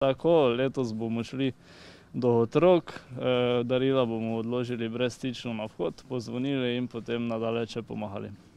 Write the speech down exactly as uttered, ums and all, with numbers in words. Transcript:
Tako, letos bomo šli do otrok, darila bomo odložili brezstično na vhod, pozvonili in potem na daleč pomahali.